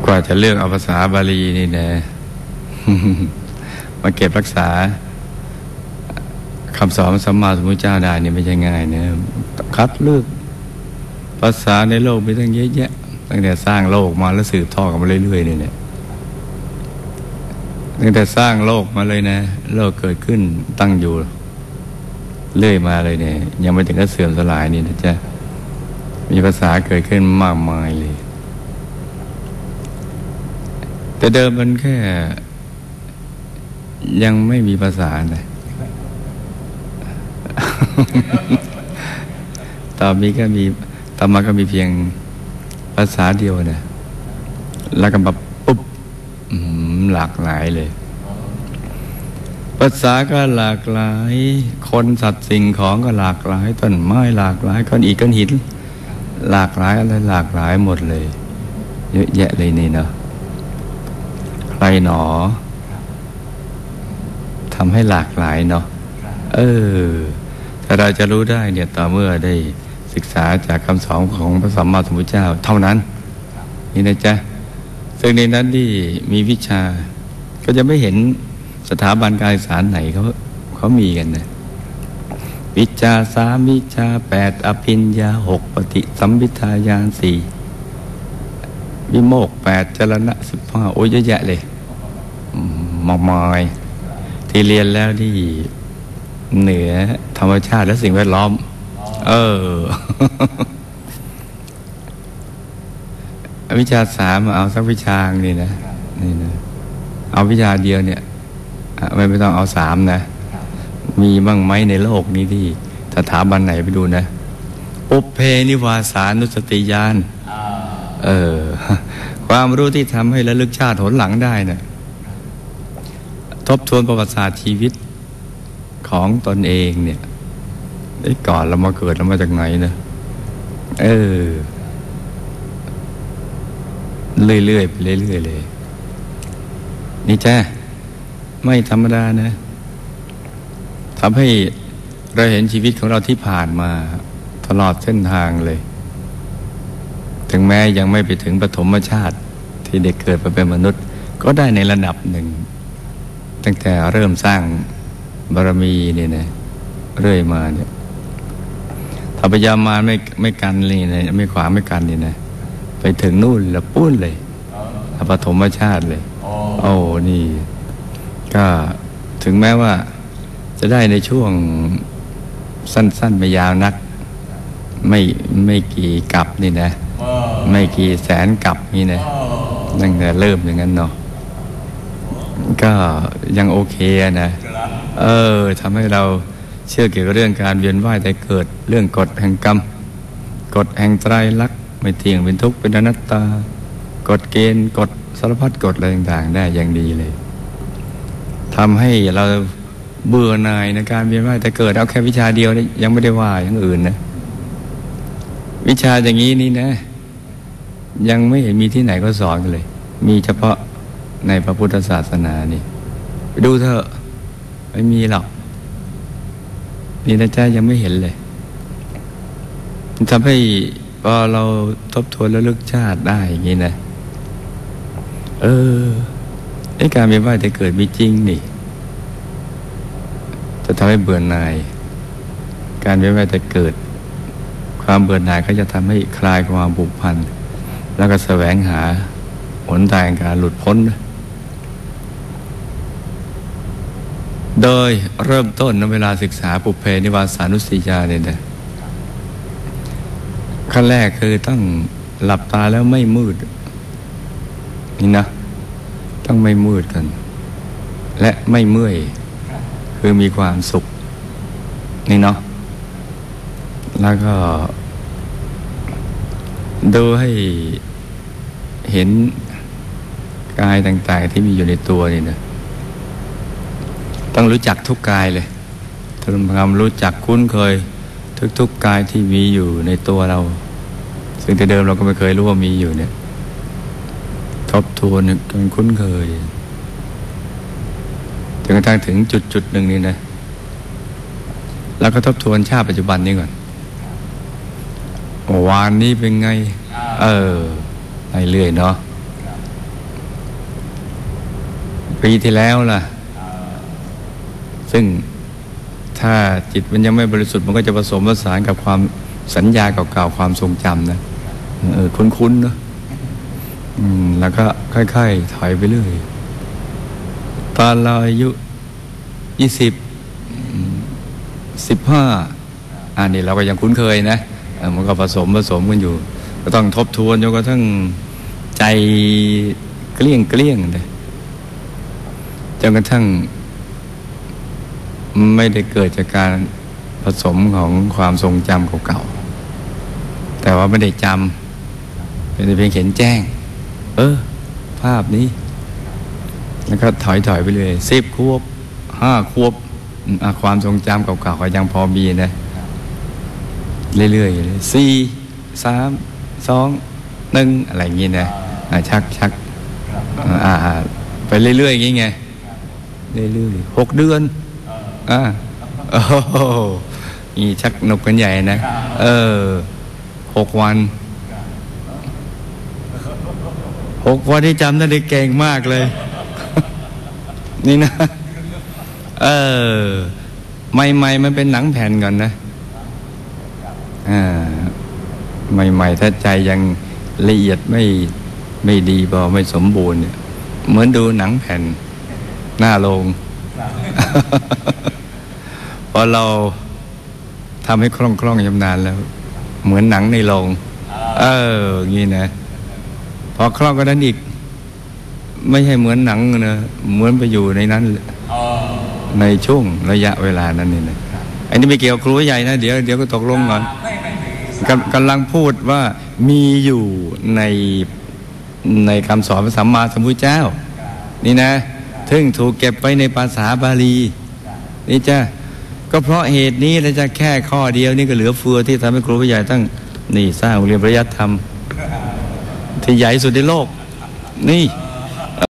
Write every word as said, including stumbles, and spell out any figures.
กว่าจะเลือกเอาภาษาบาลีนี่นะ มาเก็บรักษาคำสอนสัมมาสัมพุทธเจ้าได้นี่ไม่ใช่ง่ายนะคัดเลือกภาษาในโลกมีตั้งเยอะแยะตั้งแต่สร้างโลกมาแล้วสืบทอดกันมาเรื่อยๆนี่แหละตั้งแต่สร้างโลกมาเลยนะโลกเกิดขึ้นตั้งอยู่เรื่อยมาเลยเนี่ยยังไม่ถึงกับเสื่อมสลายนี่นะจ๊ะมีภาษาเกิดขึ้นมากมายเลยแต่เดิมมันแค่ยังไม่มีภาษานะ ต่อมีก็มีต่อมาก็มีเพียงภาษาเดียวนะแล้วก็แบบปุ๊บหลากหลายเลยภาษาก็หลากหลายคนสัตว์สิ่งของก็หลากหลายต้นไม้หลากหลายก้อนอิฐก้อนหินหลากหลายอะไรหลากหลายหมดเลยเยอะแยะเลยนี่เนาะใครหนอทำให้หลากหลายเนาะเออถ้าเราจะรู้ได้เนี่ยต่อเมื่อได้ศึกษาจากคำสอนของพระสัมมาสัมพุทธเจ้าเท่านั้นนี่นะจ๊ะซึ่งในนั้นที่มีวิชาก็จะไม่เห็นสถาบันการศึกษาไหนเขาเขามีกันนะวิชาสามวิชาแปดอภิญญาหกปฏิสัมภิทาญาณสี่วิโมกข์แปดจรณะสิบห้าโอ้ยเยอะแยะเลยมากมายที่เรียนแล้วที่เหนือธรรมชาติและสิ่งแวดล้อมเออ วิชาสามเอาสักวิชานี่นะนี่นะเอาวิชาเดียวเนี่ยไม่ไม่ต้องเอาสามนะมีบ้างไหมในโลกนี้ที่สถาบันไหนไปดูนะปุพเพนิวาสานุสติญาณเออความรู้ที่ทำให้ระลึกชาติหนหลังได้นะทบทวนประวัติศาสตร์ชีวิตของตนเองเนี่ยได้ก่อนเรามาเกิดเรามาจากไหนนะเออเรื่อยๆไปเรื่อยๆเลยนี่จ้ะไม่ธรรมดานะทำให้เราเห็นชีวิตของเราที่ผ่านมาตลอดเส้นทางเลยถึงแม้ยังไม่ไปถึงปฐมชาติที่เด็กเกิดมาเป็นมนุษย์ก็ได้ในระดับหนึ่งตั้งแต่เริ่มสร้างบารมีเนี่ยนะเรื่อยมาเนี่ยถ้าพยายามมาไม่ไม่กันเลยนะไม่ขวางไม่กันนี่นะไปถึงนู่นแล้วปุ้นเลยปฐมชาติเลยโอ้นี่ก็ถึงแม้ว่าจะได้ในช่วงสั้นๆไม่ยาวนักไม่ไม่กี่กับนี่นะไม่กี่แสนกับนี่นะตั้งแต่เริ่มอย่างนั้นเนาะก็ยังโอเคนะเออทำให้เราเชื่อเกี่ยวกับเรื่องการเวียนว่ายแต่เกิดเรื่องกฎแห่งกรรมกฎแห่งไตรลักษณ์ไม่เที่ยงเป็นทุกข์เป็นอนัตตากฎเกณฑ์กฎสารพัดกฎอะไรต่างๆได้อย่างดีเลยทำให้เราเบื่อหน่ายในการเวียนว่ายแต่เกิดเอาแค่วิชาเดียวนี่ยังไม่ได้ว่าอย่างอื่นนะวิชาอย่างนี้นี่นะยังไม่เห็นมีที่ไหนก็สอนกันเลยมีเฉพาะในพระพุทธศาสนานี่ไปดูเถอะไม่มีหรอกนี่นะจ๊ะยังไม่เห็นเลยทำให้พอเราทบทวนแล้วลึกชาติได้อย่างนี้นะเออไอ้การเวียนว่ายแต่เกิดมีจริงนี่จะทำให้เบื่อหน่ายการเวียนว่ายแต่เกิดความเบื่อหน่ายก็จะทำให้คลายความผูกพันแล้วก็แสวงหาหนทางการหลุดพ้นโดยเริ่มต้นในเวลาศึกษาปุพเพนิวาสานุสติญาณเนี่ยนะขั้นแรกคือต้องหลับตาแล้วไม่มืดนี่นะต้องไม่มืดกันและไม่เมื่อยคือมีความสุขนี่เนาะแล้วก็ดูให้เห็นกายต่างๆที่มีอยู่ในตัวนี่นะต้องรู้จักทุกกายเลยทำความรู้จักคุ้นเคยทุกๆกายที่มีอยู่ในตัวเราซึ่งแต่เดิมเราก็ไม่เคยรู้ว่ามีอยู่เนี่ยทบทวนจนคุ้นเคยจนกระทั่งถึงจุดจุดหนึ่งนี่นะแล้วก็ทบทวนชาติปัจจุบันนี้ก่อนวานนี้เป็นไงเออไปเรื่อยเนาะปีที่แล้วล่ะซึ่งถ้าจิตมันยังไม่บริสุทธิ์มันก็จะผสมผสานกับความสัญญาเก่าๆความทรงจำนะเออคุ้นๆเนอะอืมแล้วก็ค่อยๆถอยไปเรื่อยตอนเราอายุยี่สิบสิบห้าอันนี้เราก็ยังคุ้นเคยนะมันก็ผสมผสมกันอยู่ก็ต้องทบทวนจนกระทั่งใจเกลี้ยงเกลี้ยงเลยจนกระทั่งไม่ได้เกิดจากการผสมของความทรงจำเก่าๆแต่ว่าไม่ได้จำเป็นเพียงเห็นแจ้งเออภาพนี้แล้วก็ถอยถอยไปเลยสิบขวบห้าขวบความทรงจำเก่าๆก็ยังพอมีนะเรื่อยๆสี่สามสองหนึ่งอะไรอย่างงี้นะชักชักอ่าไปเรื่อยๆอย่างงี้ไงเรื่อยๆหกเดือนอ่าโอ้โหนี่ชักหนุกกันใหญ่นะเออหกวันหกวันที่จำได้เก่งมากเลยนี่นะเออใหม่ๆมันเป็นหนังแผ่นก่อนนะอ่าใหม่ๆถ้าใจยังละเอียดไม่ไม่ดีพอไม่สมบูรณ์เนี่ยเหมือนดูหนังแผ่นหน้าโรง พอเราทำให้คล่องคล่องชำนาญแล้วเหมือนหนังในโรงเอออย่างนี้นะพอคล่องก็นั้นอีกไม่ใช่เหมือนหนังนะเหมือนไปอยู่ในนั้นในช่วงระยะเวลานั้นนี่นะอันนี้ไม่เกี่ยวครูใหญ่นะเดี๋ยวเดี๋ยวก็ตกลงก่อนกำลังพูดว่ามีอยู่ในในคำสอนพระสัมมาสัมพุทธเจ้านี่นะถึงถูกเก็บไว้ในภาษาบาลีนี่จ้ะก็เพราะเหตุนี้เราจะแค่ข้อเดียวนี่ก็เหลือเฟือที่ทำให้ครูใหญ่ตั้งนี่สร้างโรงเรียนปริยัติธรรมที่ใหญ่สุดในโลกนี่